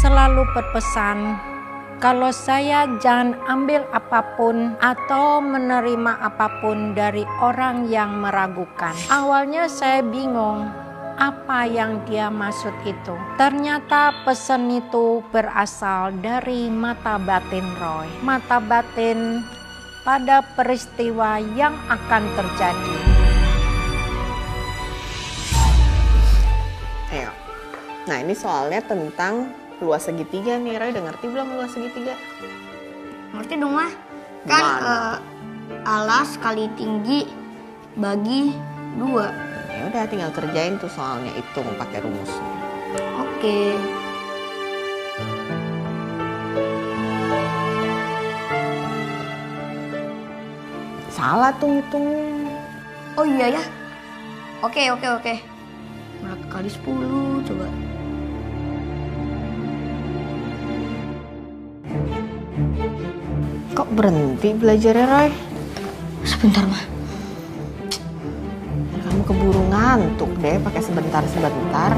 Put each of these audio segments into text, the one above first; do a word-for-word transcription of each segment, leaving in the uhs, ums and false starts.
selalu berpesan kalau saya jangan ambil apapun atau menerima apapun dari orang yang meragukan. Awalnya saya bingung apa yang dia maksud itu. Ternyata pesan itu berasal dari mata batin Roy. Mata batin pada peristiwa yang akan terjadi. Ayo. Nah ini soalnya tentang luas segitiga nih. Roy udah ngerti belum luas segitiga? Ngerti dong mah. Kan uh, alas kali tinggi bagi dua. Ya udah tinggal kerjain tuh soalnya itu pakai rumusnya. Oke. Salah tuh ngitungnya. Oh iya ya. Oke oke oke. Berapa kali sepuluh coba? Kok berhenti belajarnya Roy? Sebentar mah. Kamu keburu ngantuk deh pakai sebentar-sebentar.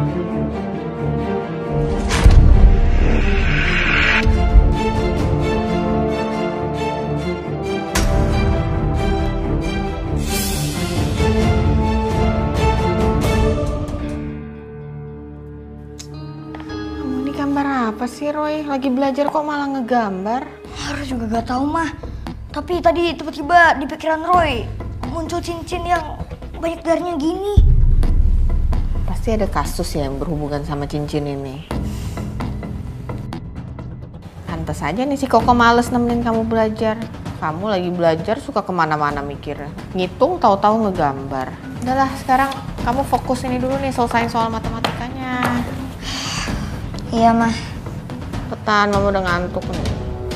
Kamu ini gambar apa sih Roy? Lagi belajar kok malah ngegambar? Harus juga gak tahu mah. Tapi tadi tiba-tiba di pikiran Roy muncul cincin yang banyak darinya gini. Pasti ada kasus ya yang berhubungan sama cincin ini. Pantes aja nih si Koko males nemenin kamu belajar. Kamu lagi belajar suka kemana-mana mikirnya. Ngitung tahu-tahu ngegambar. Udahlah sekarang kamu fokus ini dulu nih, selesai soal matematikanya. Iya mah. Cepetan, mama udah ngantuk nih.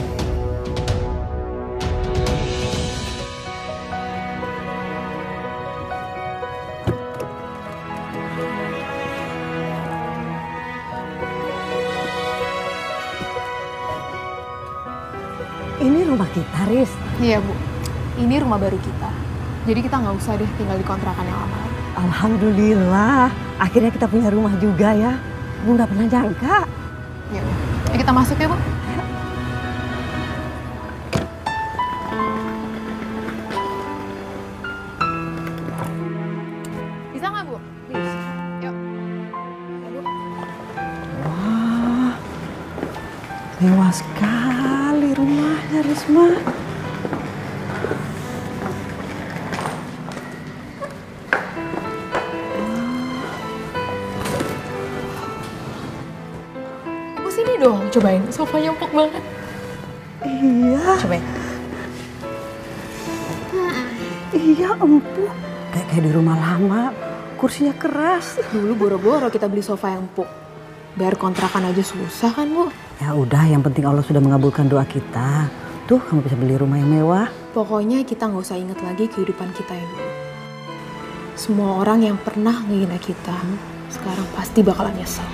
Ini rumah kita, Riz. Iya, Bu. Ini rumah baru kita. Jadi kita nggak usah deh tinggal di kontrakan yang lama lagi. Alhamdulillah, akhirnya kita punya rumah juga ya. Bu nggak pernah nyangka. Ya, ya kita masuk ya, Bu. Bisa nggak, Bu? Bisa. Yuk. Ya, Bu. Wah, mewah sekali rumahnya, Risma. Bu sini dong, cobain. Sofanya empuk banget. Iya. Cobain. Iya, empuk. Kayak kayak di rumah lama, kursinya keras. Dulu boro-boro kita beli sofa yang empuk. Bayar kontrakan aja susah kan, Bu? Ya udah, yang penting Allah sudah mengabulkan doa kita. Tuh, kamu bisa beli rumah yang mewah. Pokoknya kita nggak usah inget lagi kehidupan kita yang dulu. Semua orang yang pernah ngehina kita, sekarang pasti bakalan nyesel.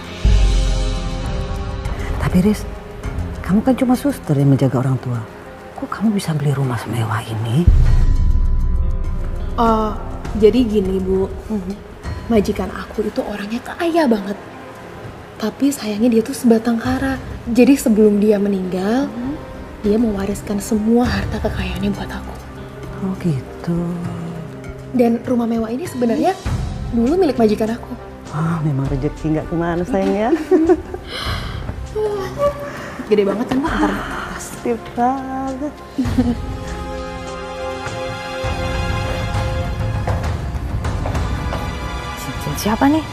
Tapi Riz, kamu kan cuma suster yang menjaga orang tua. Kok kamu bisa beli rumah semewah ini? Uh, jadi gini, Bu. Majikan aku itu orangnya kaya banget. Tapi sayangnya dia tuh sebatang kara. Jadi sebelum dia meninggal, hmm. dia mewariskan semua harta kekayaannya buat aku. Oh gitu. Dan rumah mewah ini sebenarnya dulu milik majikan aku. Ah, memang rezeki nggak kemana sayangnya. Gede banget kan, Bu? Ntar pasti banget. Cincin siapa nih?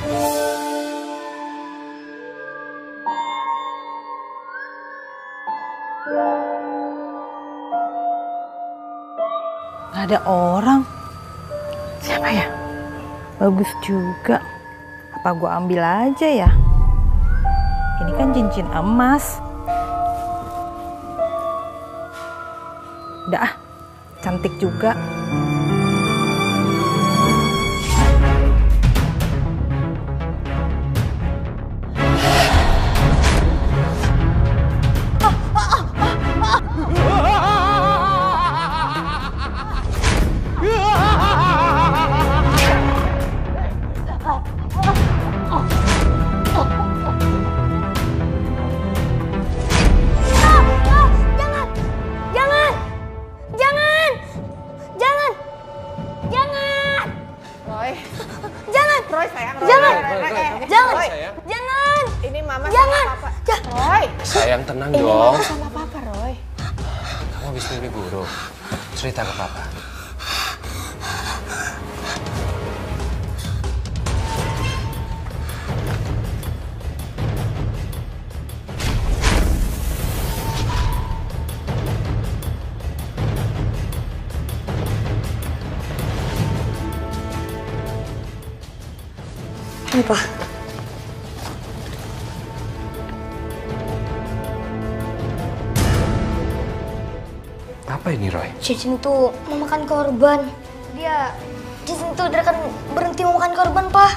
Gak ada orang. Siapa ya? Bagus juga. Apa gua ambil aja ya? Ini kan cincin emas. Udah ah, cantik juga. Jangan! Roy. Jangan! Roy sayang, Roy. Jangan! Roy, Roy, Roy. Jangan! Roy. Jangan! Ini mama Jangan! sama papa. Ja- Roy. Sayang, tenang Ini dong. mama sama papa, Roy. Kamu habis mimpi buruk. Cerita ke papa. Apa? Apa ini, Roy? Cincin itu memakan korban. Dia cincin itu dia akan berhenti memakan korban, Pak.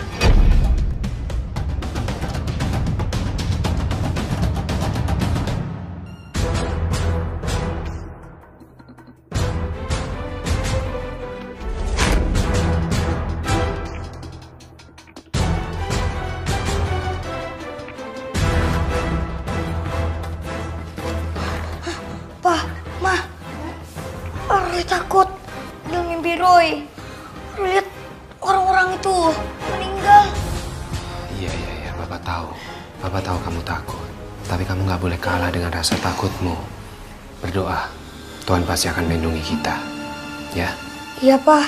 Pak, Ma, Roy takut. Dia mimpi Roy. Roy lihat orang-orang itu meninggal. Iya, iya, iya. Papa tahu. Papa tahu kamu takut. Tapi kamu nggak boleh kalah dengan rasa takutmu. Berdoa. Tuhan pasti akan melindungi kita. Ya? Iya, Pak.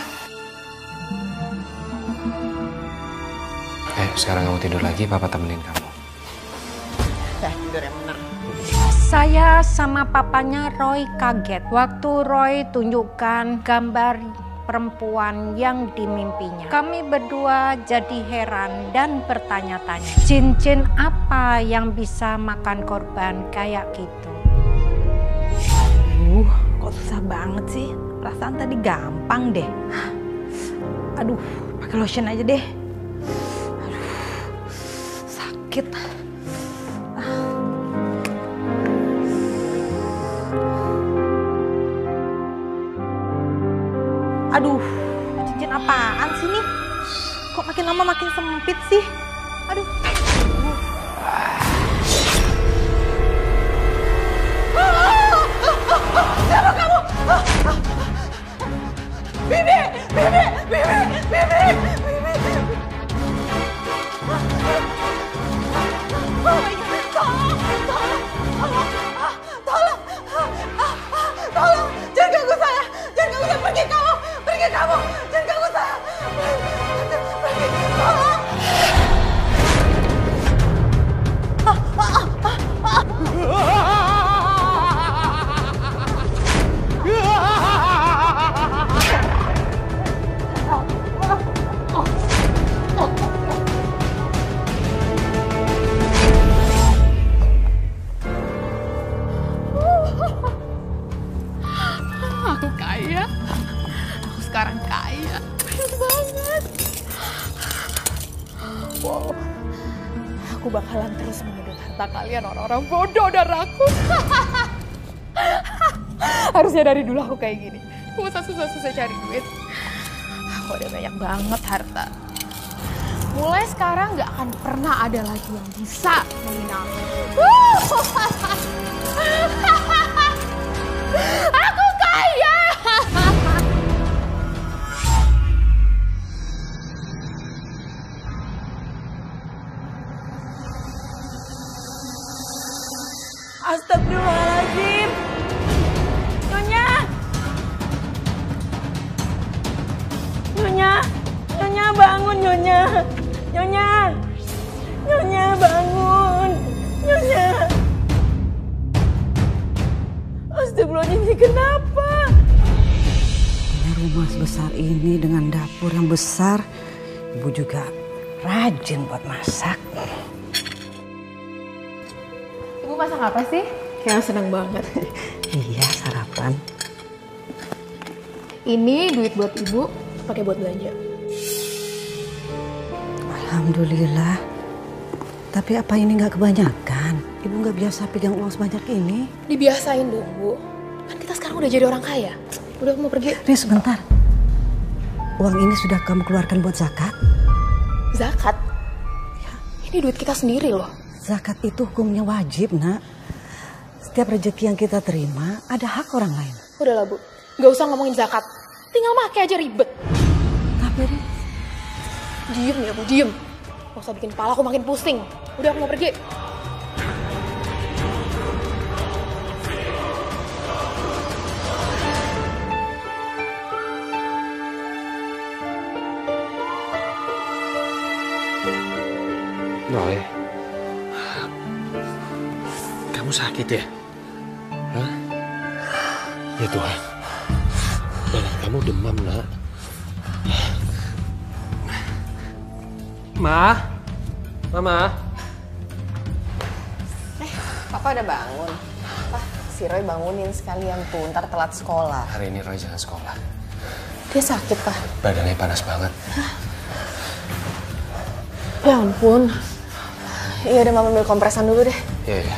Eh, sekarang kamu tidur lagi. Papa temenin kamu. Eh, tidur yang bener. Saya sama papanya Roy kaget waktu Roy tunjukkan gambar perempuan yang dimimpinya. Kami berdua jadi heran dan bertanya-tanya, cincin apa yang bisa makan korban kayak gitu? Aduh, kok susah banget sih? Perasaan tadi gampang deh. Aduh, pakai lotion aja deh. Aduh, sakit. Aduh, cincin apaan sih nih? Kok makin lama makin sempit sih? Aduh. Siapa kamu? Bibi, Bibi, Bibi, Bibi, Bibi. Oh my God, tolong, tolong, tolong, tolong, tolong, jangan ganggu saya, jangan ganggu saya, pergi kamu, pergi kamu, jangan ganggu saya, pergi, tolong. Aku kaya, aku sekarang kaya, kaya banget. Wow, aku bakalan terus menuntut harta kalian orang-orang bodoh dan rakus. Harusnya dari dulu aku kayak gini, aku usah susah-susah cari duit. Aku udah banyak banget harta. Mulai sekarang gak akan pernah ada lagi yang bisa menghina aku. Aku kaya. Astagfirullahaladzim. Nyonya. Nyonya. Nyonya bangun, Nyonya. Nyonya. Nyonya bangun. Nyonya. Astagfirullahaladzim, ini kenapa? Punya rumah sebesar ini dengan dapur yang besar, ibu juga rajin buat masak. Ibu masak apa sih? Kayak seneng banget. Iya, sarapan. Ini duit buat ibu, pakai buat belanja. Alhamdulillah. Tapi apa ini nggak kebanyakan? Ibu nggak biasa pegang uang sebanyak ini. Dibiasain dong, Bu. Kan kita sekarang udah jadi orang kaya. Udah, aku mau pergi. Nih sebentar. Uang ini sudah kamu keluarkan buat zakat? Zakat? Ya, ini duit kita sendiri loh. Zakat itu hukumnya wajib, nak. Setiap rezeki yang kita terima, ada hak orang lain. Udahlah, Bu. Gak usah ngomongin zakat. Tinggal make aja ribet. Kenapa ini? Diem ya, Bu, diem. Gak usah bikin kepala aku makin pusing. Udah, aku mau pergi. Roy, kamu sakit ya? Hah? Ya Tuhan, darah kamu demam, nak. Ma, Mama. Eh, Papa udah bangun. Papa, si Roy bangunin sekalian tuh, ntar telat sekolah. Hari ini Roy jangan sekolah. Dia sakit, Pak. Badannya panas banget. Ya ampun. Iya udah, Mama ambil kompresan dulu deh. Iya, iya.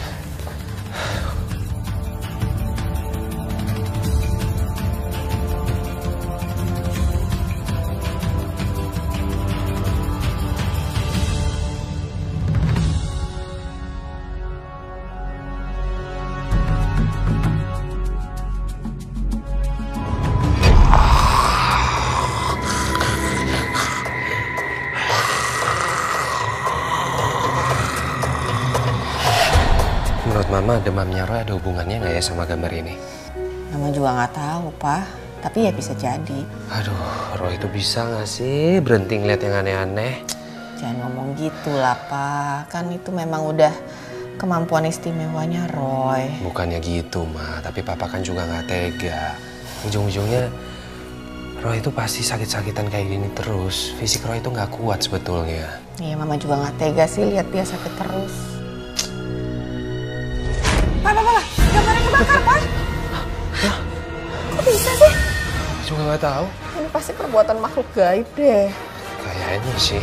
Menurut Mama, demamnya Roy ada hubungannya nggak ya sama gambar ini? Mama juga nggak tahu, Pak. Tapi ya bisa jadi. Aduh, Roy itu bisa nggak sih berhenti ngeliat yang aneh-aneh? Jangan ngomong gitu lah, Pak. Kan itu memang udah kemampuan istimewanya Roy. Bukannya gitu, Ma. Tapi Papa kan juga nggak tega. Ujung-ujungnya Roy itu pasti sakit-sakitan kayak gini terus. Fisik Roy itu nggak kuat sebetulnya. Iya, Mama juga nggak tega sih lihat dia sakit terus. Pak, Pak, Pak, gambarnya kebakar, Pak. Kok bisa sih? Juga nggak tahu. Ini pasti perbuatan makhluk gaib deh. Kayaknya sih.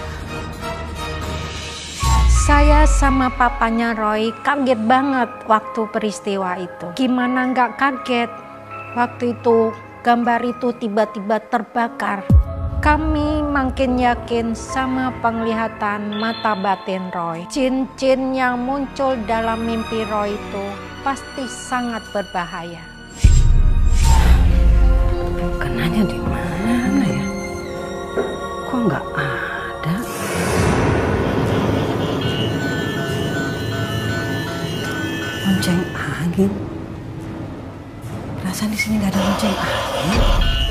Saya sama papanya Roy kaget banget waktu peristiwa itu. Gimana nggak kaget? Waktu itu gambar itu tiba-tiba terbakar. Kami makin yakin sama penglihatan mata batin Roy. Cincin yang muncul dalam mimpi Roy itu pasti sangat berbahaya. Kenanya di mana ya? Kok nggak ada? Lonceng angin. Perasaan di sini nggak ada lonceng angin.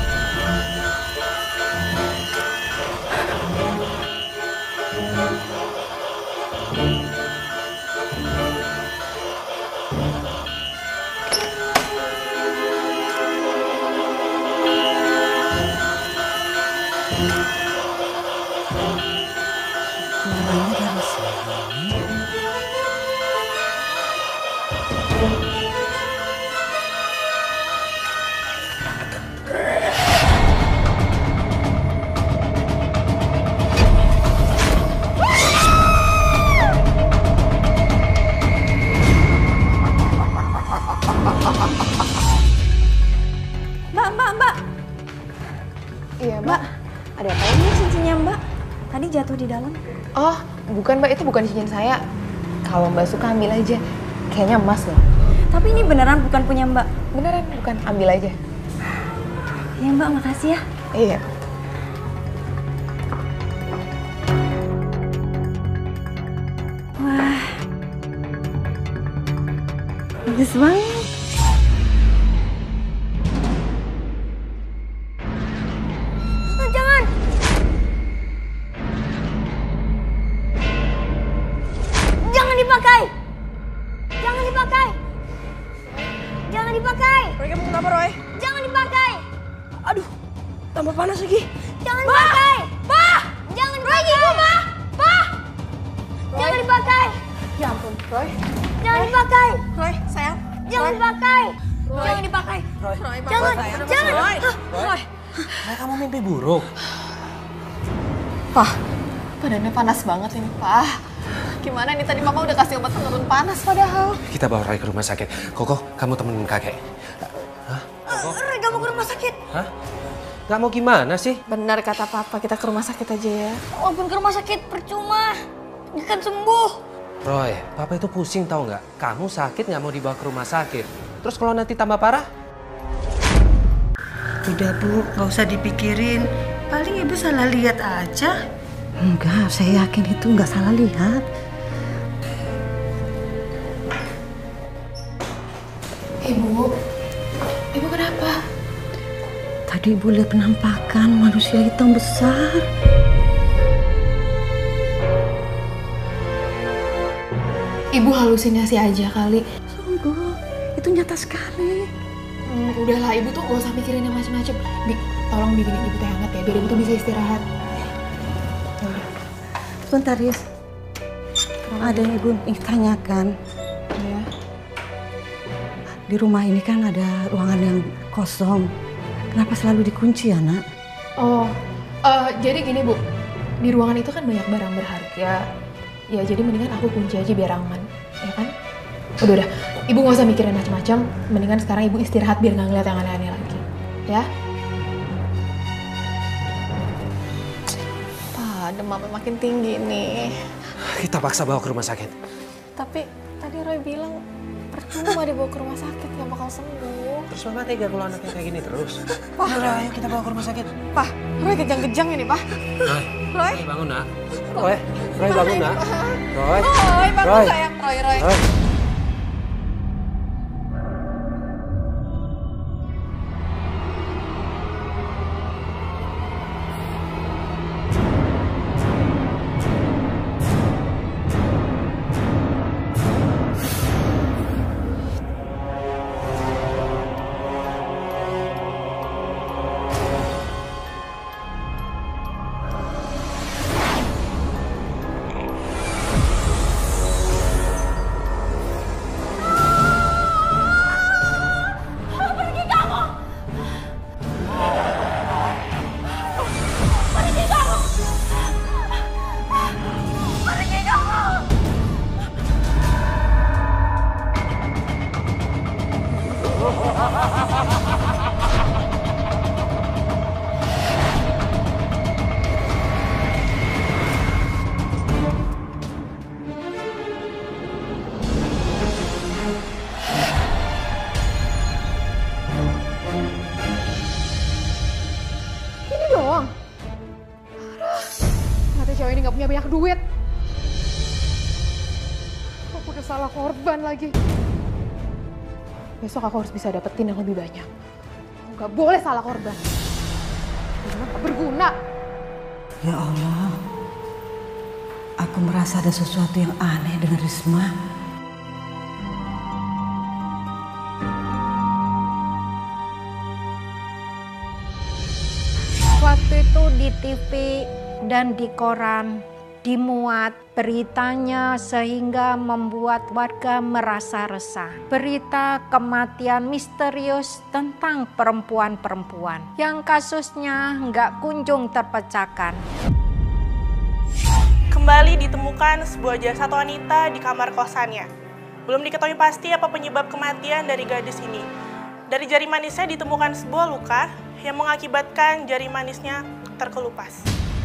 Suaranya dari sini. Mbak, Mbak, Mbak. Iya, Mbak, ada apa ini cincinnya Mbak? Tadi jatuh di dalam. Oh, bukan Mbak, itu bukan cincin saya. Kalau Mbak suka ambil aja. Kayaknya emas loh. Tapi ini beneran bukan punya Mbak. Beneran, bukan. Ambil aja. Ya Mbak, makasih ya. Iya. Wah, bagus banget. Ah, jangan. Jangan dipakai. Jangan dipakai. Jangan dipakai. Roy, kamu kenapa, Roy? Jangan dipakai. Aduh, tambah panas lagi. Jangan dipakai. Pak, jangan dipakai. Gitu, Pak. Pak, jangan dipakai. Ya ampun, Roy. Jangan dipakai. Roy, sayang. Jangan dipakai. Jangan dipakai. Roy, Jangan, jangan. Roy. Ah, Roy. Roy, kamu mimpi buruk. Pak, badannya panas banget ini, Pak. Gimana nih, tadi Mama udah kasih obat penurun panas padahal. Kita bawa Roy ke rumah sakit. Koko, kamu temenin kakek. Hah? Koko? Roy, gak mau ke rumah sakit. Hah? Gak mau gimana sih? Benar kata Papa, kita ke rumah sakit aja ya. Walaupun ke rumah sakit percuma. Dia kan sembuh. Roy, Papa itu pusing tau nggak? Kamu sakit nggak mau dibawa ke rumah sakit. Terus kalau nanti tambah parah? Udah Bu, nggak usah dipikirin. Paling Ibu salah lihat aja. Enggak, saya yakin itu nggak salah lihat. Ibu, Ibu kenapa? Tadi Ibu lihat penampakan manusia hitam besar. Ibu halusinasi aja kali. Sungguh, itu nyata sekali. Hmm, udahlah, Ibu tuh gak usah mikirin yang macem-macem. Bi, tolong bikinin Ibu teh hangat ya, biar Ibu tuh bisa istirahat. Yaudah. Sebentar, Riz. Ada yang Ibu ingin tanyakan. Ya. Di rumah ini kan ada ruangan yang kosong. Kenapa selalu dikunci ya, Nak? Oh, uh, jadi gini Bu, di ruangan itu kan banyak barang berharga. Ya jadi mendingan aku kunci aja biar aman, ya kan? Udah udah, Ibu gak usah mikirin macam-macam. Mendingan sekarang Ibu istirahat biar nggak ngeliat yang aneh-aneh lagi, ya? Pak, demamnya makin tinggi nih. Kita paksa bawa ke rumah sakit. Tapi tadi Roy bilang percuma dibawa ke rumah sakit, nggak bakal sembuh. Terus Mama tega kalau anaknya kayak gini terus? Pak, Udah, ayo kita bawa ke rumah sakit. Pak, Roy kejang-kejang ini, Pak. Roy, Roy, bangun nak. Roy, Roy bangun nak. Roy, Roy, bangun Roy. sayang, Roy, Roy. Roy. Cewek ini gak punya banyak duit. Aku udah salah korban lagi. Besok aku harus bisa dapetin yang lebih banyak. Aku gak boleh salah korban. Karena gak berguna. Ya Allah, aku merasa ada sesuatu yang aneh dengan Risma. Waktu itu di T V dan di koran dimuat beritanya sehingga membuat warga merasa resah. Berita kematian misterius tentang perempuan-perempuan yang kasusnya nggak kunjung terpecahkan. Kembali ditemukan sebuah jasad wanita di kamar kosannya. Belum diketahui pasti apa penyebab kematian dari gadis ini. Dari jari manisnya ditemukan sebuah luka yang mengakibatkan jari manisnya terkelupas.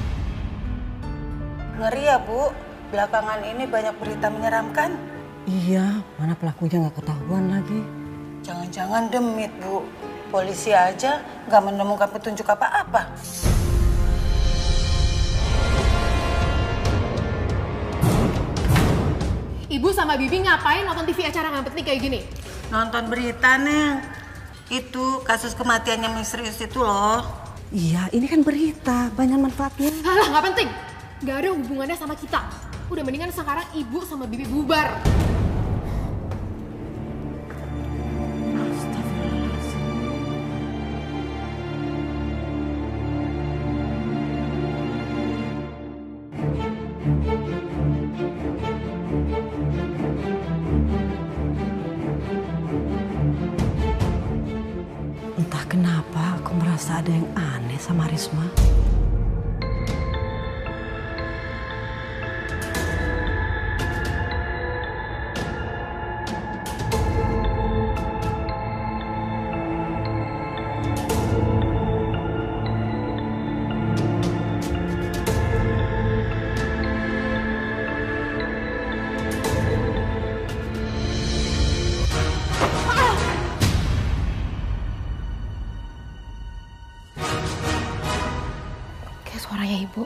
Ngeri ya Bu, belakangan ini banyak berita menyeramkan. Iya, mana pelakunya nggak ketahuan lagi. Jangan-jangan demit Bu, polisi aja nggak menemukan petunjuk apa-apa. Ibu sama Bibi ngapain nonton T V acara nggak penting kayak gini? Nonton berita nih, itu kasus kematian yang misterius itu loh. Iya, ini kan berita, banyak manfaatnya. Alah, nggak penting. Nggak ada hubungannya sama kita. Udah mendingan sekarang Ibu sama Bibi bubar. Entah kenapa aku merasa ada yang aneh sama Risma. suaranya ibu.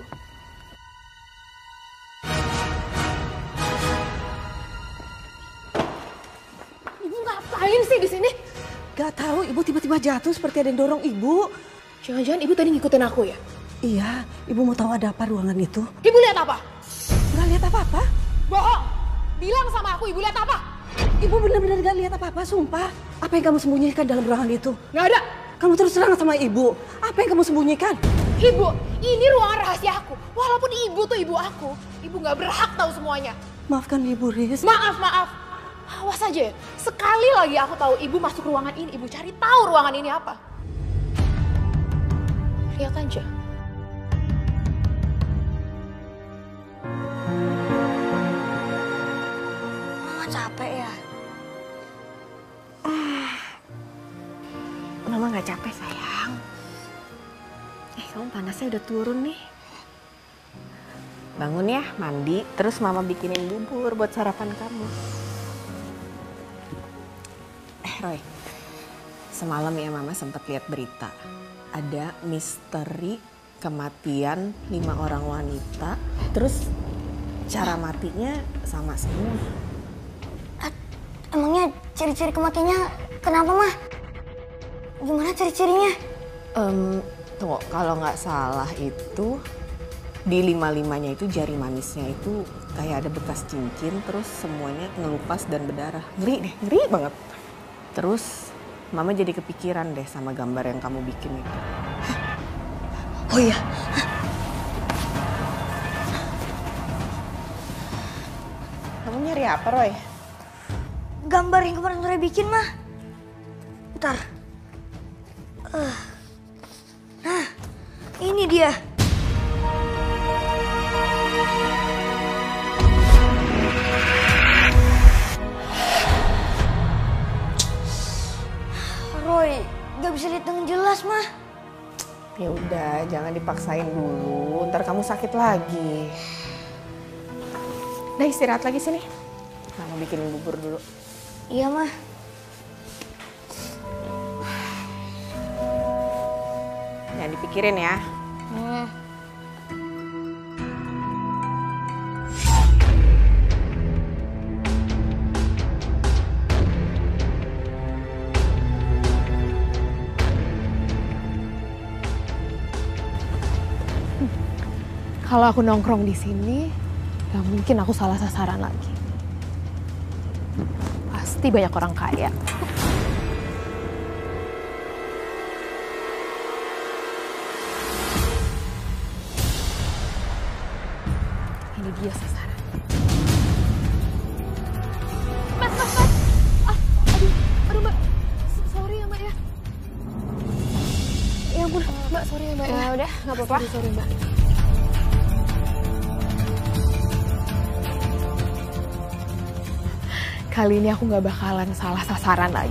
Ibu ngapain sih di sini? Gak tahu, ibu tiba-tiba jatuh seperti ada yang dorong ibu. Jangan-jangan ibu tadi ngikutin aku ya? Iya, ibu mau tahu ada apa ruangan itu? Ibu lihat apa? Gak lihat apa-apa. Bohong! Bilang sama aku, ibu lihat apa? Ibu benar-benar gak lihat apa-apa, sumpah. Apa yang kamu sembunyikan dalam ruangan itu? Gak ada! Kamu terus terang sama ibu. Apa yang kamu sembunyikan? Ibu, ini ruangan rahasia aku. Walaupun ibu tuh ibu aku, ibu gak berhak tahu semuanya. Maafkan ibu, Riz. Maaf, maaf. Awas aja ya. Sekali lagi aku tahu ibu masuk ruangan ini, ibu cari tahu ruangan ini apa. Lihat aja. Mama capek ya? Mama gak capek sayang. Eh kamu panasnya udah turun nih. Bangun ya, mandi, terus mama bikinin bubur buat sarapan kamu. Eh Roy, semalam ya mama sempat lihat berita. Ada misteri kematian lima orang wanita, terus cara matinya sama semua. Emangnya ciri-ciri kematiannya kenapa, Mah? Gimana ciri-cirinya? Um, tunggu, kalau nggak salah itu di lima-limanya itu jari manisnya itu kayak ada bekas cincin, terus semuanya ngelupas dan berdarah. Ngeri deh, ngeri banget. Terus mama jadi kepikiran deh sama gambar yang kamu bikin itu. Oh iya. Kamu nyari apa, Roy? Gambar yang kemarin Roy bikin, Mah. Bentar. Uh. Nah, ini dia. Roy, gak bisa lihat dengan jelas, Mah. Ya udah, jangan dipaksain dulu. Ntar kamu sakit lagi. Udah istirahat lagi sini. Mama bikinin bubur dulu. Iya, Mah. Jangan dipikirin ya. Hmm. Kalau aku nongkrong di sini, gak mungkin aku salah sasaran lagi. Pasti banyak orang kaya. Ini dia sasaran. Mas, mas, mas. Ah, aduh, aduh mbak. Sorry ya mbak ya. Ya ampun, mbak sorry ya mbak ya. Ya udah, gak apa-apa. Sorry, sorry mbak. Kali ini aku gak bakalan salah sasaran lagi.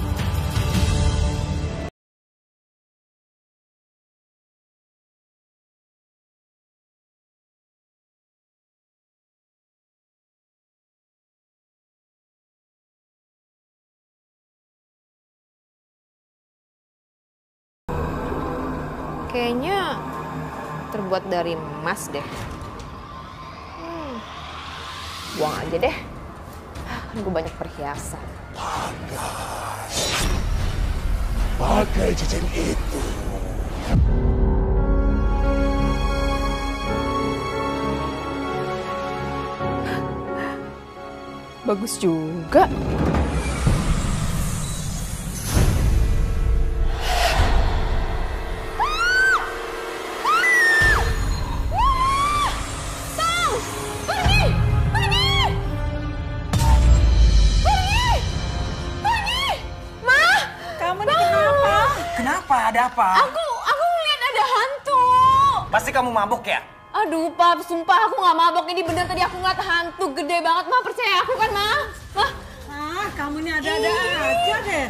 Kayaknya terbuat dari emas deh. Hmm. Buang aja deh. Kan gue banyak perhiasan. Pakai. Pakai cincin itu. Bagus juga. Ada apa? Aku, aku ngeliat ada hantu. Pasti kamu mabuk ya? Aduh, Pap, sumpah aku nggak mabok. Ini bener tadi aku ngeliat hantu gede banget, Ma. Percaya aku kan, Ma? Ma? Ah, kamu ini ada-ada aja deh.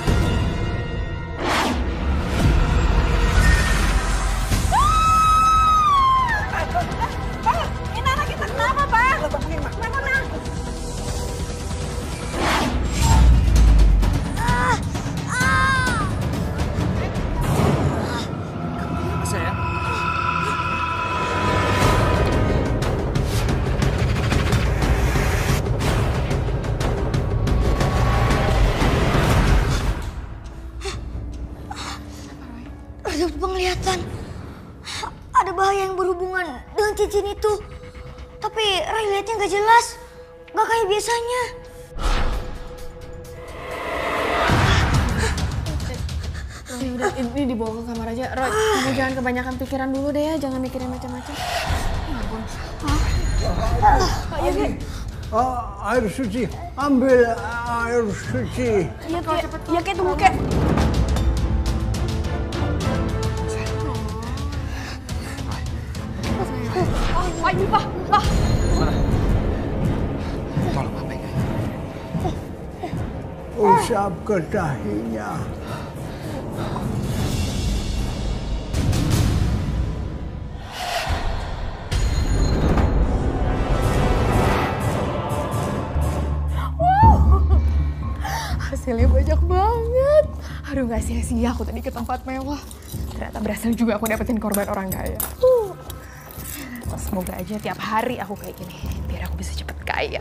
Ini anak kita kenapa, Pak? Kenapa, Nang? ada bahaya yang berhubungan dengan cincin itu. Tapi Roy lihatnya nggak jelas, nggak kayak biasanya. Ya udah, ini dibawa ke kamar aja. Roy, kamu jangan kebanyakan pikiran dulu deh ya, jangan mikirin macam-macam. Ya ampun. Pak Yogi. Oh, air suci, ambil air suci. Iya kek, iya kek tunggu kek. Oh, ini Pak, Pak. Tolong apa ya? Usap ke dahinya. Hasilnya banyak banget. Aduh, gak sia-sia aku tadi ke tempat mewah. Ternyata berhasil juga aku dapetin korban orang kaya. Uh. Semoga aja tiap hari aku kayak gini, biar aku bisa cepet kaya.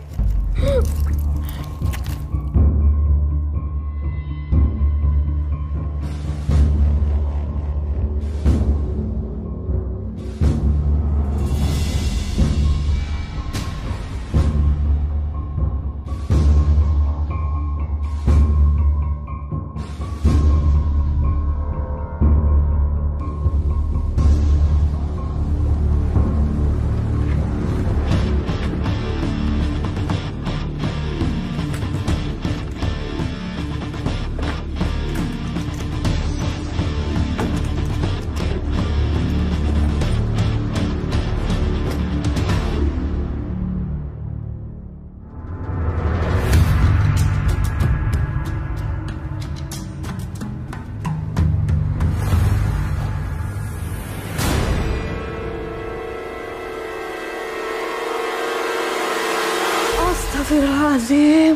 Astagfirullahaladzim.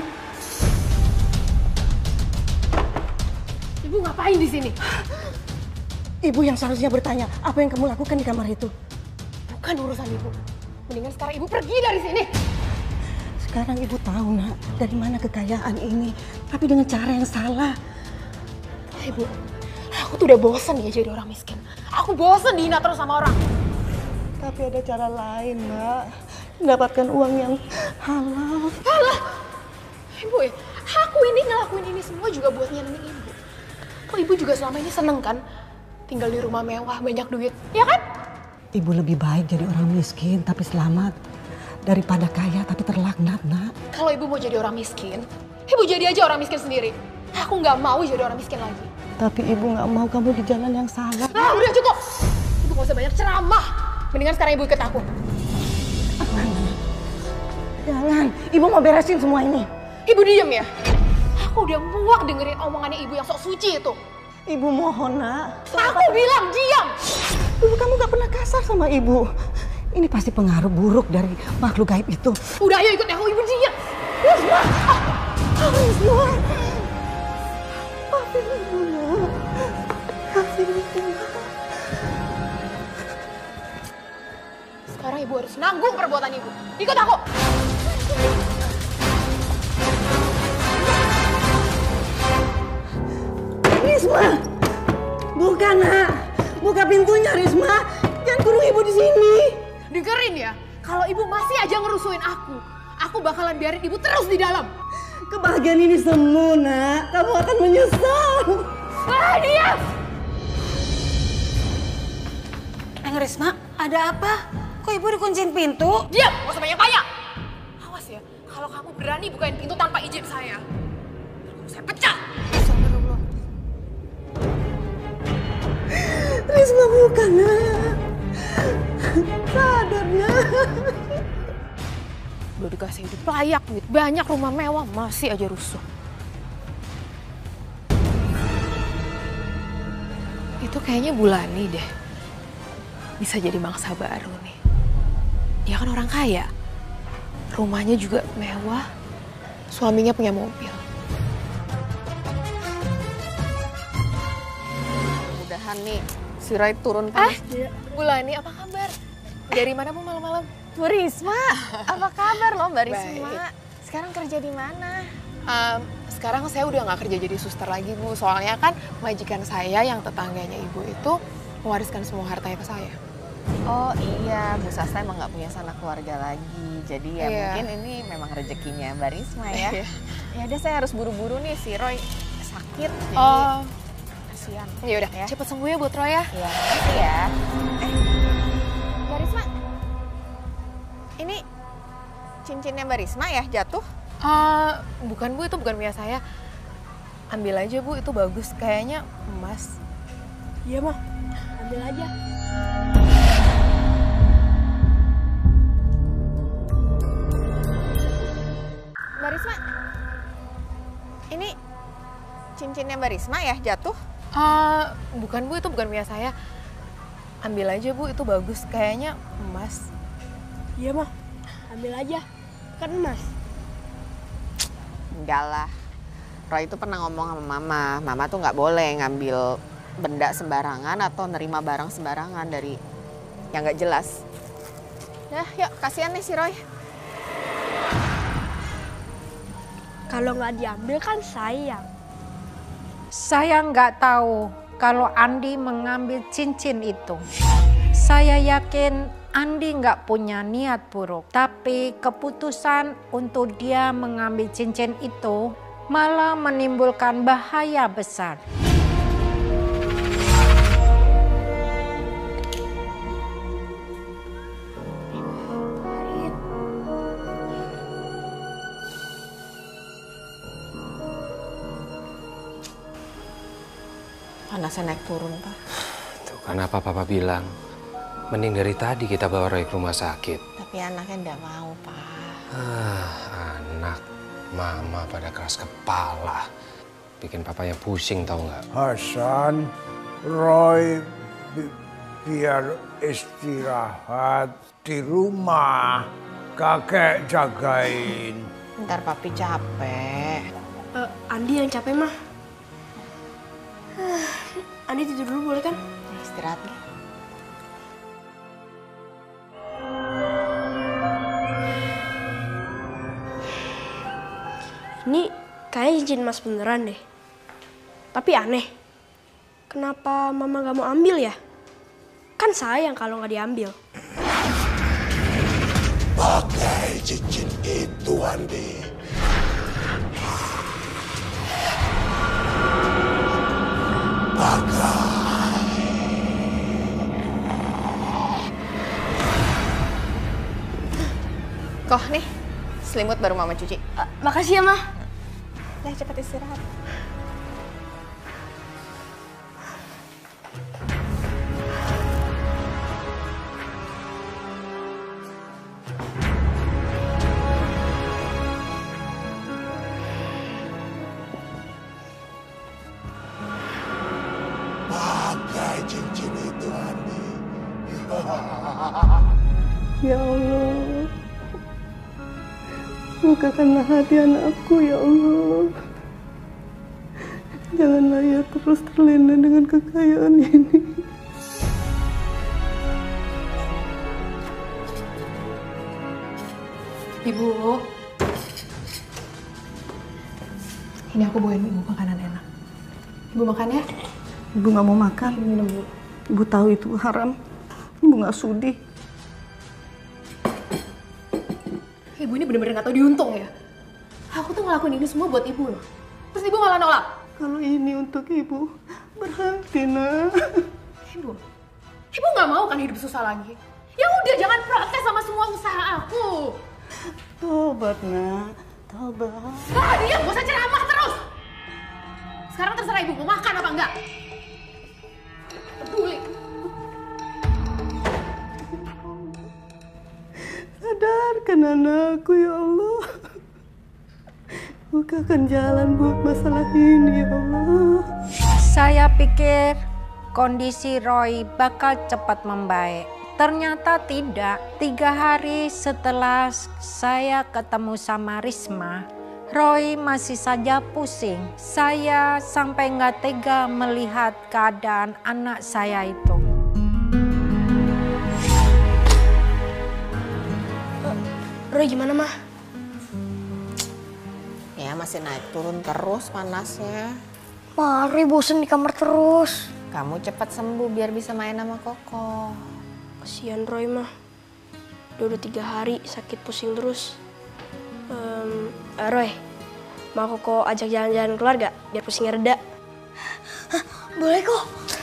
Ibu ngapain di sini? Ibu yang seharusnya bertanya, apa yang kamu lakukan di kamar itu? Bukan urusan ibu. Mendingan sekarang ibu pergi dari sini. Sekarang ibu tahu, nak, dari mana kekayaan ini. Tapi dengan cara yang salah. Ibu, aku tuh udah bosen ya jadi orang miskin. Aku bosen dihina terus sama orang. Tapi ada cara lain, nak. Mendapatkan uang yang halal. Halal? Ibu ya, aku ini ngelakuin ini semua juga buat nyenengin ibu. Kok ibu juga selama ini seneng kan? Tinggal di rumah mewah, banyak duit, ya kan? Ibu lebih baik jadi orang miskin tapi selamat. Daripada kaya tapi terlaknat, nak. Kalau ibu mau jadi orang miskin, ibu jadi aja orang miskin sendiri. Aku nggak mau jadi orang miskin lagi. Tapi ibu nggak mau kamu di jalan yang salah. Ah, udah cukup. Ibu nggak usah banyak ceramah. Mendingan sekarang ibu ikut aku. Jangan, ibu mau beresin semua ini. Ibu diem ya? Aku udah muak dengerin omongannya ibu yang sok suci itu. Ibu mohon, nak. Aku bilang diam. Dulu kamu gak pernah kasar sama ibu. Ini pasti pengaruh buruk dari makhluk gaib itu. Udah, ayo ikut aku, ibu diam. Risma! Ah, Risma! Maafin ibu, nak. Maafin ibu. Sekarang ibu harus nanggung perbuatan ibu. Ikut aku. Risma, buka, nak, buka pintunya, Risma. Jangan kurung ibu di sini. Dengerin ya, kalau ibu masih aja ngerusuin aku, aku bakalan biarin ibu terus di dalam. Kebahagiaan ini semu, nak. Kamu akan menyesal. Ah, diam! Neng Risma, ada apa? Kok ibu dikunciin pintu? Diam, gak usah banyak tanya. Awas ya, kalau kamu berani bukain pintu tanpa izin saya, saya pecah. Risma, bukan, nak. Sadar, nak. Udah dikasih hidup layak, duit banyak, rumah mewah, masih aja rusuh. Itu kayaknya Bulani deh. Bisa jadi mangsa baru nih. Dia kan orang kaya. Rumahnya juga mewah. Suaminya punya mobil. Mudahan nih, si Roy turun Ah, Bulani apa kabar? Dari mana Bu malam-malam? Bu Risma, apa kabar loh Mbak Risma? Baik. Sekarang kerja di mana? Um, sekarang saya udah nggak kerja jadi suster lagi Bu. Soalnya kan majikan saya yang tetangganya ibu itu mewariskan semua hartanya ke saya. Oh iya, Bu Sastra emang nggak punya sanak keluarga lagi. Jadi ya Iya. mungkin ini memang rezekinya Mbak Risma ya. Ya udah saya harus buru-buru nih, si Roy sakit. Jadi Oh. kasihan. Ya udah, Ya. cepet sembuh ya buat Roy ya. Iya, makasih ya. Eh, Mbak Risma, ini cincinnya Mbak Risma ya jatuh? Ah, bukan Bu, itu bukan punya saya. Ambil aja Bu, itu bagus. Kayaknya emas. Iya mah, ambil aja. Mbak Risma, ini cincinnya Mbak Risma ya jatuh? Ah, bukan Bu, itu bukan punya saya. Ambil aja Bu, itu bagus. Kayaknya emas. Iya mah, ambil aja. Kan emas. Enggak lah. Roy itu pernah ngomong sama Mama, Mama tuh nggak boleh ngambil benda sembarangan atau nerima barang sembarangan dari yang nggak jelas. Ya, yuk kasihan nih si Roy. Kalau nggak diambil kan sayang. Saya nggak tahu kalau Andi mengambil cincin itu. Saya yakin Andi nggak punya niat buruk. Tapi keputusan untuk dia mengambil cincin itu malah menimbulkan bahaya besar. Panasnya naik turun, Pak. Tuh kenapa Papa bilang, mending dari tadi kita bawa Roy ke rumah sakit. Tapi anaknya nggak mau, Pak. Ah, anak, Mama pada keras kepala. Bikin papanya pusing tahu nggak? Hasan, Roy bi- biar istirahat di rumah. Kakek jagain. Ntar papi capek. Eh, Andi yang capek mah. Andi tidur dulu boleh kan? Istirahat ya. Ini kayaknya cincin emas beneran deh. Tapi aneh. Kenapa mama gak mau ambil ya? Kan sayang kalau nggak diambil. Pakai cincin itu, Andi. Kok nih, selimut baru Mama cuci. Uh, makasih ya, Mah. Ya, cepat istirahat. Pakai cincin itu, Andi. Ya Allah, bukakanlah hati anakku ya Allah. Janganlah ia terus terlena dengan kekayaan ini. Ibu, ini aku bawain Ibu makanan enak. Ibu makan ya? Ibu nggak mau makan. Minum Bu. Ibu tahu itu haram. Ibu nggak sudi. Ibu ini bener-bener gak tau diuntung ya. Aku tuh ngelakuin ini semua buat Ibu loh. Terus Ibu malah nolak. Kalau ini untuk Ibu, berhenti nak. Ibu, Ibu gak mau kan hidup susah lagi? Ya udah, jangan protes sama semua usaha aku. Tobat nak, tobat. Ah, diam, gak usah ceramah terus. Sekarang terserah Ibu mau makan apa enggak. Peduli. Sadarkan anakku ya Allah. Bukakan jalan buat masalah ini ya Allah. Saya pikir kondisi Roy bakal cepat membaik. Ternyata tidak. Tiga hari setelah saya ketemu sama Risma, Roy masih saja pusing. Saya sampai nggak tega melihat keadaan anak saya itu. Roy gimana, Mah? Ya masih naik turun terus panasnya. Mari bosen di kamar terus. Kamu cepat sembuh biar bisa main sama Koko. Kasihan Roy mah. Dia udah tiga hari sakit pusing terus. Um, uh, Roy, mau Koko ajak jalan-jalan keluar gak? Biar pusingnya reda. Hah, boleh kok.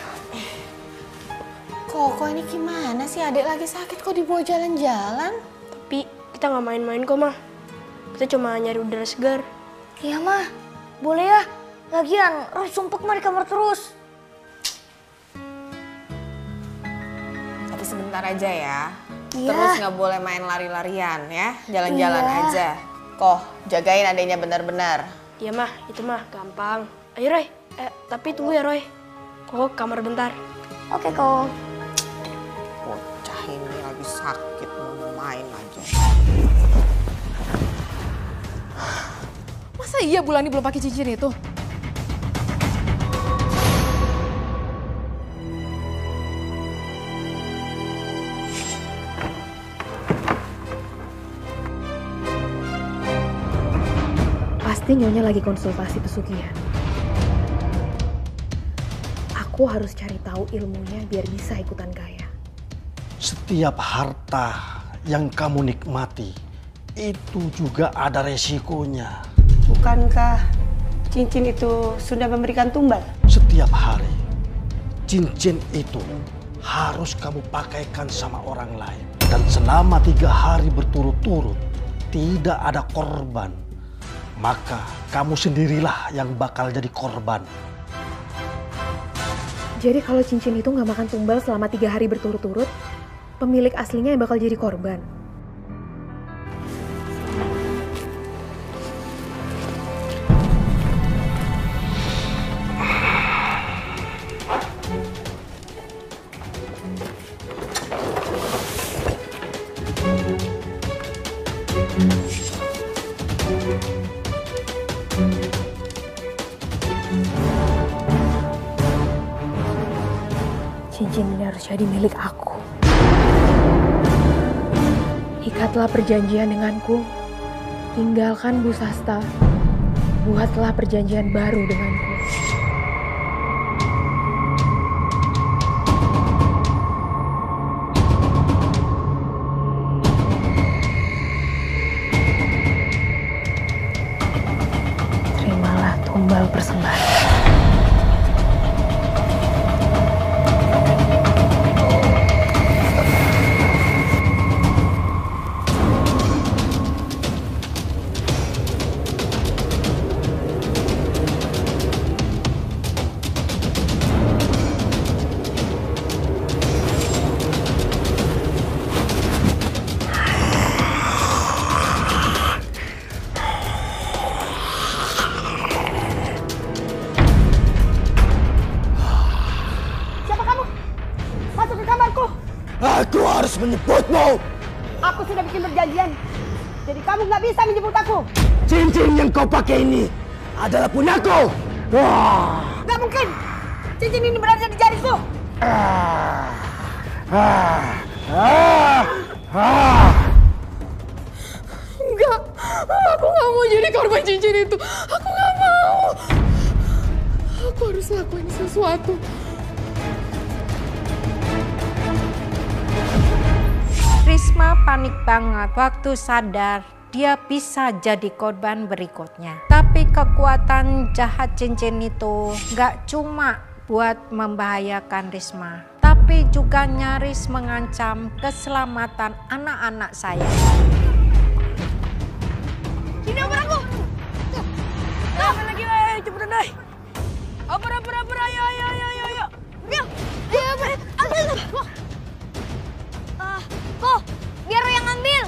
Koko ini gimana sih? Adik lagi sakit kok dibawa jalan-jalan? Tapi kita nggak main-main kok mah. Kita cuma nyari udara segar. Iya mah, boleh ya. Lagian Roy sumpek mah di kamar terus. Tapi sebentar aja ya. Iya. Terus nggak boleh main lari-larian ya. Jalan-jalan Iya. aja. Kok jagain adiknya benar-benar. Iya mah, itu mah gampang. Ayo Roy, eh, tapi tunggu ya Roy. Koko ke kamar bentar. Oke kok. Bocah ini lagi sakit mau main aja. Masa iya Bulani belum pakai cincin itu? Pasti Nyonya lagi konsultasi pesugihan. Aku harus cari tahu ilmunya biar bisa ikutan kaya. Setiap harta yang kamu nikmati itu juga ada resikonya. Bukankah cincin itu sudah memberikan tumbal? Setiap hari cincin itu harus kamu pakaikan sama orang lain. Dan selama tiga hari berturut-turut tidak ada korban, maka kamu sendirilah yang bakal jadi korban. Jadi kalau cincin itu nggak makan tumbal selama tiga hari berturut-turut, pemilik aslinya yang bakal jadi korban. Cincin ini harus jadi milik aku. Ikatlah perjanjian denganku, tinggalkan Bu Sasta, buatlah perjanjian baru denganku. Terimalah tumbal persembahan. Aku harus menyebutmu. Aku sudah bikin perjanjian. Jadi kamu nggak bisa menyebut aku. Cincin yang kau pakai ini adalah punyaku. Wah. Nggak mungkin. Cincin ini berada di jariku. Ah. Ah. Ah. Ah. Enggak, aku nggak mau jadi korban cincin itu. Aku nggak mau. Aku harus lakuin sesuatu. Risma panik banget waktu sadar dia bisa jadi korban berikutnya. Tapi kekuatan jahat cincin itu gak cuma buat membahayakan Risma, tapi juga nyaris mengancam keselamatan anak-anak saya. Ini nomor aku. Nah, lagi, ayo cepetan deh. Apa, apa, apa, ayo, ayo, ayo, ayo, ayo. Ayo, ayo, apa, ambil tuh. Ah, kok biar Roy yang ambil.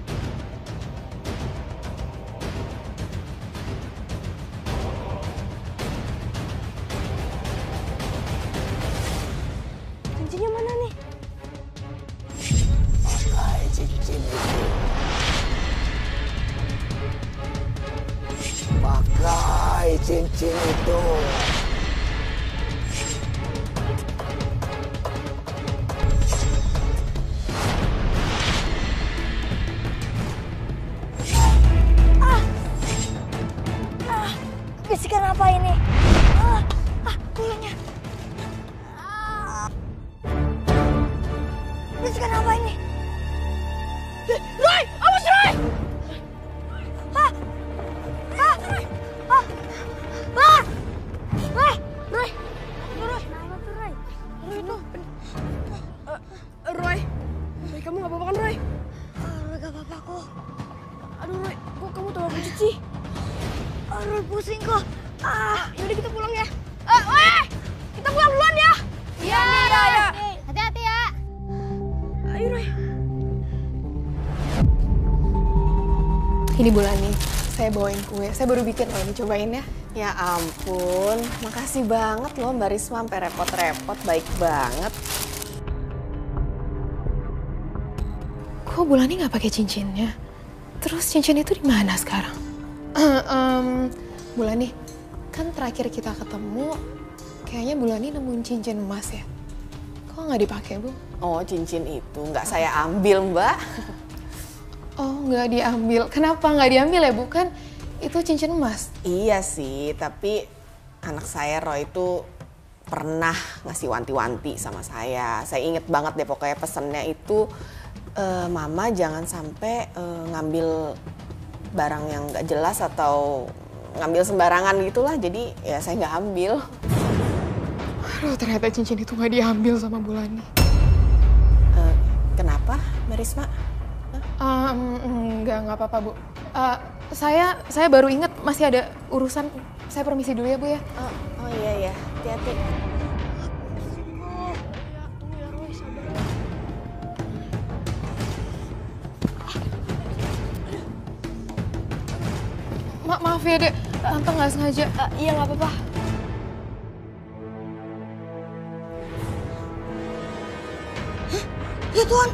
Cincinnya mana nih? Pakai cincin itu. Pakai cincin itu. Bisikan apa ini? Ah, ah, kulanya. Ah. Bisikan ini? Roy, awas Roy! Hah? Hah? Hah? Hah? Roy, Roy, Roy, kenapa tuh Roy? Roy itu, uh, Roy, Roy kamu nggak apa-apa kan Roy? Oh, Roy gak apa-apa kok. Aduh Roy, kok kamu tolong pucet sih? Oh, Roy pusing kok. Ah, yaudah kita pulang ya. Eh, weh, kita pulang duluan ya. Iya, iya, iya. Hati-hati ya. Ayo Roy. Ini Bulani, saya bawain kue. Saya baru bikin loh, ini cobain ya. Ya ampun, makasih banget loh Mbak Risma, sampai repot-repot, baik banget. Kok Bulani nggak pakai cincinnya? Terus cincin itu di mana sekarang? um, Bulani, kan terakhir kita ketemu, kayaknya Bulani nemuin cincin emas ya? Kok nggak dipakai, Bu? Oh, cincin itu nggak saya ambil, Mbak. Oh, nggak diambil. Kenapa nggak diambil ya, Bu? Kan itu cincin emas. Iya sih, tapi anak saya Roy itu pernah ngasih wanti-wanti sama saya. Saya inget banget deh pokoknya pesennya itu, e, Mama jangan sampai e, ngambil barang yang nggak jelas atau ngambil sembarangan gitulah. Jadi ya saya nggak ambil. Aduh, ternyata cincin itu nggak diambil sama Bulani. E, kenapa, Mbak Risma? Um, enggak, nggak apa-apa, Bu. Uh, saya saya baru inget masih ada urusan. Saya permisi dulu ya, Bu ya. Oh, oh iya ya, hati-hati. Ma maaf ya, Dek. Tante nggak sengaja. Uh, iya, nggak apa-apa. Hah? Ya Tuhan!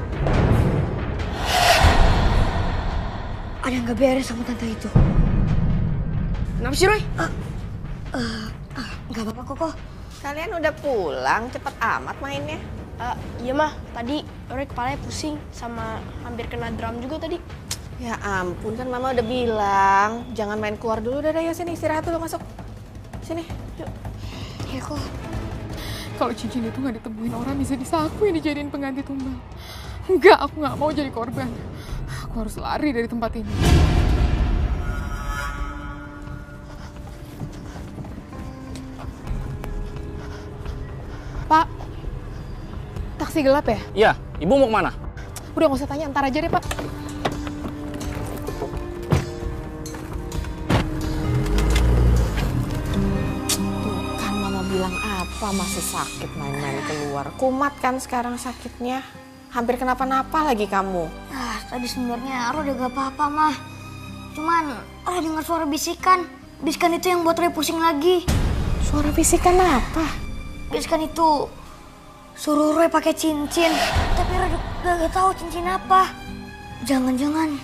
Ada yang gak beres sama tante itu. Kenapa sih, Roy? Uh, uh, uh, gak apa-apa kok. Kalian udah pulang, cepet amat mainnya. Uh, iya mah, tadi Roy kepalanya pusing sama hampir kena drum juga tadi. Ya ampun, kan Mama udah bilang jangan main keluar dulu. Udah, ya sini istirahat dulu, masuk. Sini, yuk. Ya kok. Kalau cincin itu nggak ditemuin orang, bisa-bisa aku yang dijadiin pengganti tumbal. Enggak, aku nggak mau jadi korban. Aku harus lari dari tempat ini. Pak, taksi gelap ya? Iya, Ibu mau kemana? Udah nggak usah tanya, ntar aja deh Pak. Tuh kan Mama bilang apa, masih sakit main-main keluar. Kumat kan sekarang sakitnya. Hampir kenapa-napa lagi kamu. Ah, tadi sebenarnya Ro udah gak apa-apa, Mah. Cuman Ro dengar suara bisikan. Bisikan itu yang buat Roy pusing lagi. Suara bisikan apa? Bisikan itu suruh Roy pakai cincin. Tapi Ro gak, gak tahu cincin apa. Jangan-jangan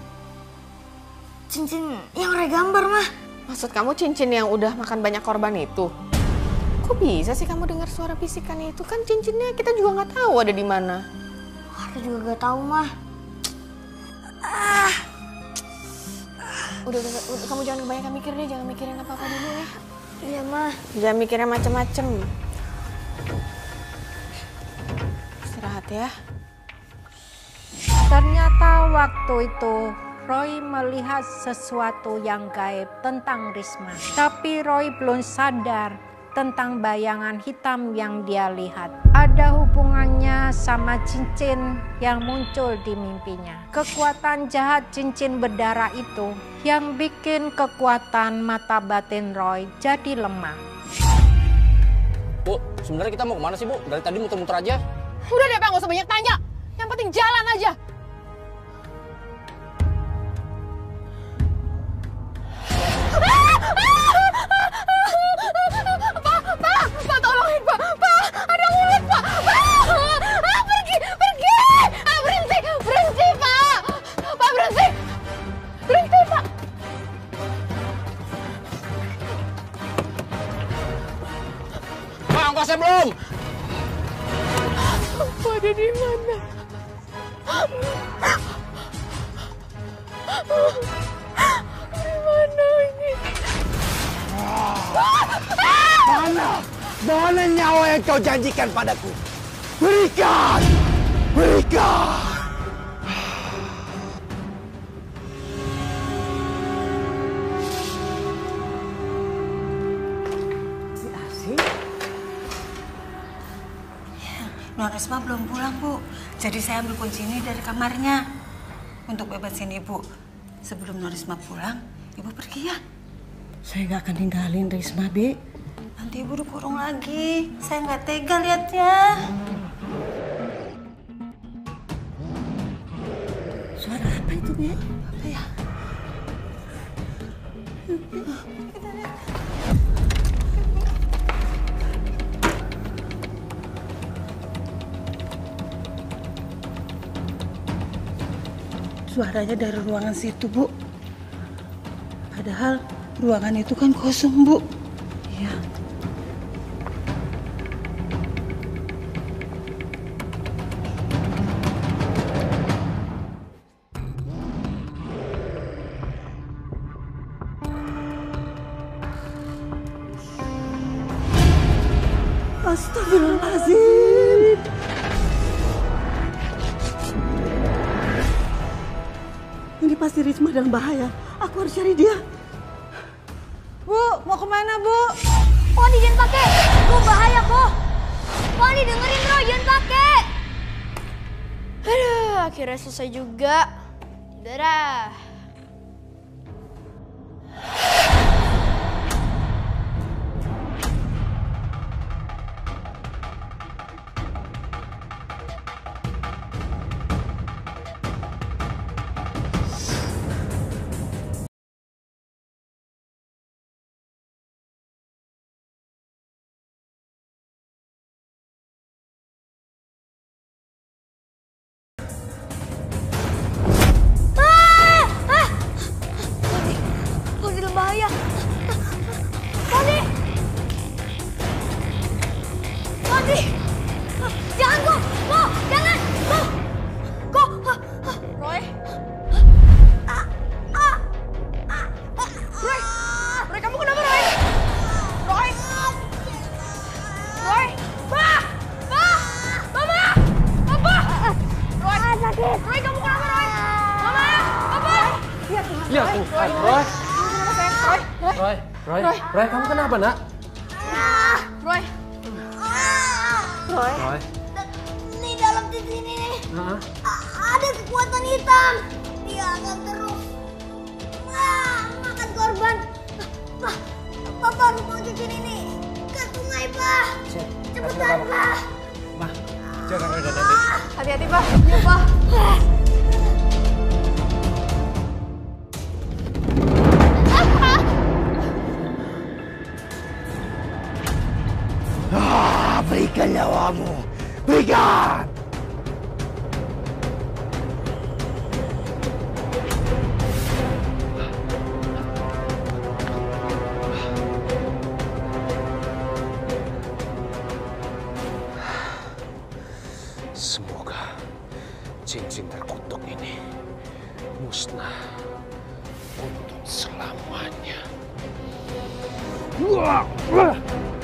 cincin yang Roy gambar, Mah. Maksud kamu cincin yang udah makan banyak korban itu? Kok bisa sih kamu dengar suara bisikan itu? Kan cincinnya kita juga nggak tahu ada di mana. Aku juga gak tahu, Mah. Ah. Udah, udah, udah, kamu jangan kebanyakan mikir deh, jangan mikirin apa-apa dulu ya. Iya, Mah. Jangan mikirin macem-macem. Istirahat ya. Ternyata waktu itu Roy melihat sesuatu yang gaib tentang Risma. Tapi Roy belum sadar tentang bayangan hitam yang dia lihat. Ada hubungannya sama cincin yang muncul di mimpinya. Kekuatan jahat cincin berdarah itu yang bikin kekuatan mata batin Roy jadi lemah. Bu, sebenarnya kita mau kemana sih, Bu? Dari tadi muter-muter aja. Udah deh Pak, nggak usah banyak tanya. Yang penting jalan aja. Pak, tolongin Pak. Pak, ada ulat Pak. Pak, ah, pergi, pergi. Ah, berhenti, berhenti Pak. Pak, berhenti. Berhenti Pak. Pak, ongkosnya belum. Pak ada di mana? Di mana ini? Mana? Mana nyawa yang kau janjikan padaku? Berikan! Berikan! Si Asih? Non Risma belum pulang, Bu. Jadi saya ambil kunci ini dari kamarnya untuk bebasin Ibu. Sebelum Non Risma pulang, Ibu pergi ya. Saya nggak akan ninggalin Risma, Bi. Nanti Ibu dikurung lagi. Saya nggak tega liatnya. Suara apa itu, Bi? Apa ya? Kita lihat. Suaranya dari ruangan situ, Bu. Padahal ruangan itu kan kosong, Bu. Iya. Astagfirullahaladzim. Ini pasti Risma dalam bahaya. Aku harus cari dia. Bu, mau kemana, Bu? Poni jangan pakai. Bu, bahaya, Bu. Poni dengerin, Bro, jangan pakai. Aduh, akhirnya selesai juga. Dadah. Bahaya. Poni. Poni. Jangan, Go. Go, jangan. Go. Go. Roy. Roy. Roy, kamu kenapa, Roy? Roy. Roy. Pa. Pa. Mama. Papa. Roy. Sakit. Roy, kamu kenapa, Roy? Mama. Papa. Lihat, Lihat tuh, Roy. Roy, Roy, Roy, Roy, Roy, kamu kenapa, Nak? Roy. Roy. Roy. Di dalam di sini nih. Heeh. Ada kekuatan hitam. Dia akan terus ah, makan korban. Pak, Papa harus bawa cincin ini ke sungai, Pak. Cepetan, Pak. Ma, jangan ada nanti. Hati-hati, Pak. Iya, Pak. Ah, berikan nyawamu, berikan! Semoga cincin terkutuk ini musnah untuk selamanya. Wah, wah.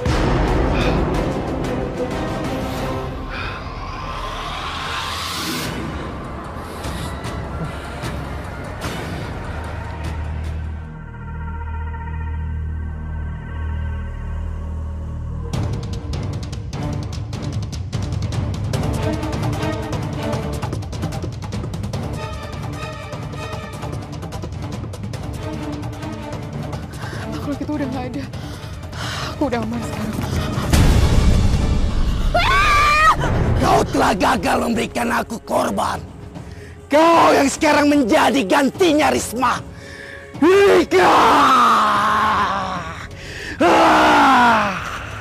Kalau gitu udah nggak ada. Aku udah aman sekarang. Kau telah gagal memberikan aku korban. Kau yang sekarang menjadi gantinya Risma. Rika! Ah!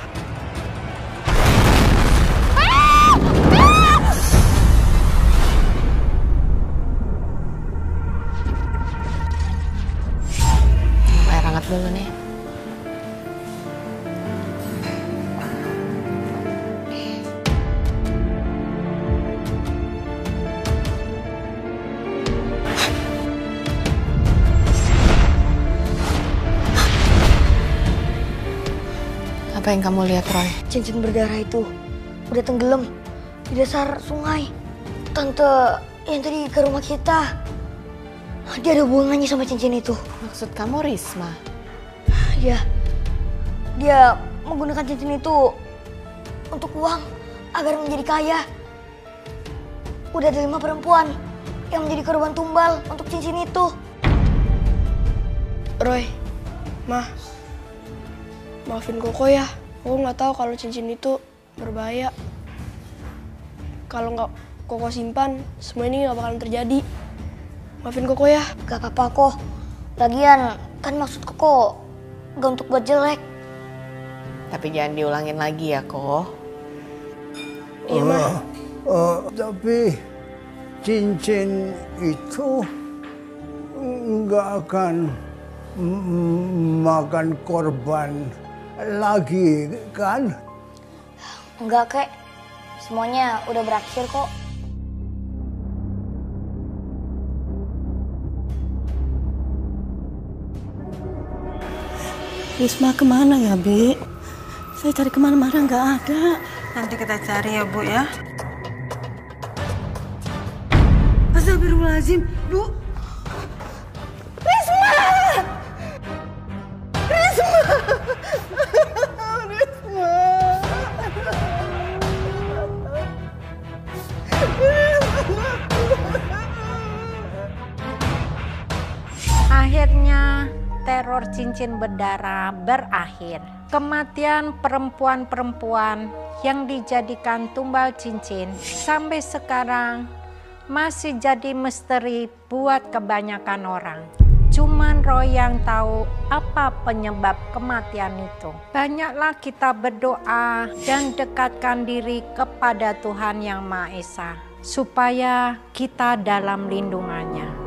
Air hangat dulu nih. Apa yang kamu lihat, Roy? Cincin berdarah itu udah tenggelam di dasar sungai. tante yang tadi ke rumah kita, dia ada hubungannya sama cincin itu. Maksud kamu Risma? Ya, dia menggunakan cincin itu untuk uang agar menjadi kaya. Udah ada lima perempuan yang menjadi korban tumbal untuk cincin itu. Roy, Ma, maafin Koko ya. Koko nggak tahu kalau cincin itu berbahaya. Kalau nggak Koko simpan, semua ini nggak bakalan terjadi. Maafin Koko ya. Gak apa-apa kok. Lagian kan maksud Koko gak untuk buat jelek. Tapi jangan diulangin lagi ya, kok. Iya, Ma. Uh, uh, tapi cincin itu nggak akan makan korban lagi, kan? Enggak, Kek. Semuanya udah berakhir kok. Risma kemana ya, Bi? Saya cari kemana-mana nggak ada. Nanti kita cari ya, Bu ya. Astagfirullahaladzim, Bu. Risma! Risma! Risma! Akhirnya teror cincin berdarah berakhir. Kematian perempuan-perempuan yang dijadikan tumbal cincin sampai sekarang masih jadi misteri buat kebanyakan orang. Cuman Roy yang tahu apa penyebab kematian itu. Banyaklah kita berdoa dan dekatkan diri kepada Tuhan Yang Maha Esa supaya kita dalam lindungannya.